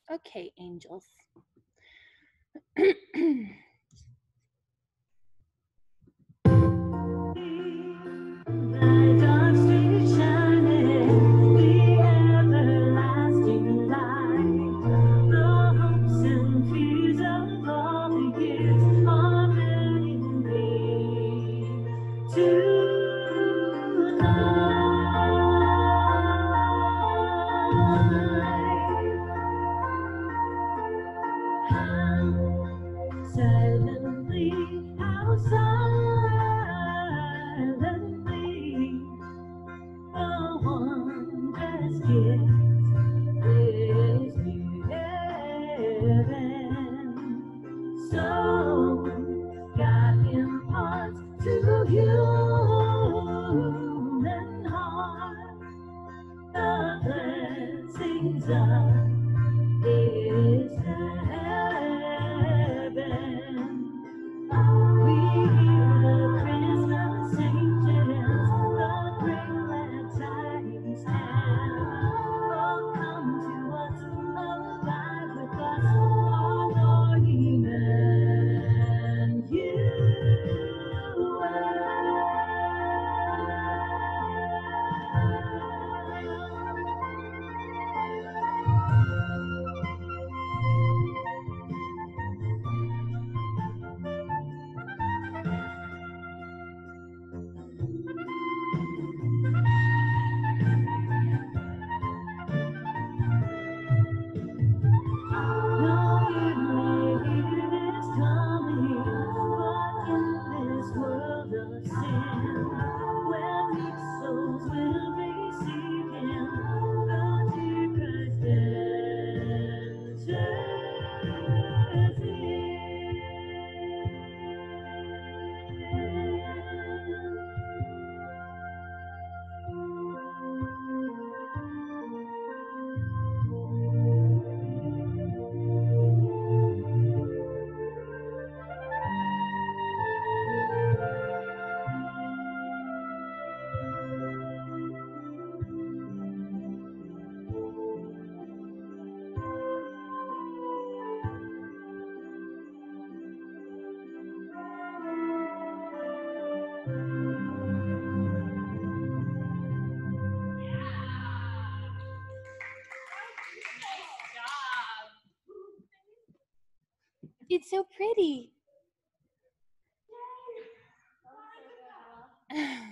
Okay, angels. Thy dark street shining, the everlasting light. The hopes and fears of all the years are building me tonight. Silently, how silently, the wondrous gift is given. So God imparts to human heart the blessings of His heaven. We hear the Christmas angels, the great glad tidings tell. Oh, come to us, abide with us, our Lord No, you may hear this coming, but in this world of sin, where meek souls will receive Him, the dear Christ enters It's so pretty.